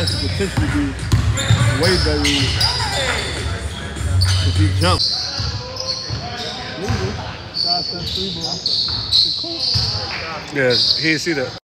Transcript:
pass could potentially be way better if he jumps. Yeah, he didn't see that.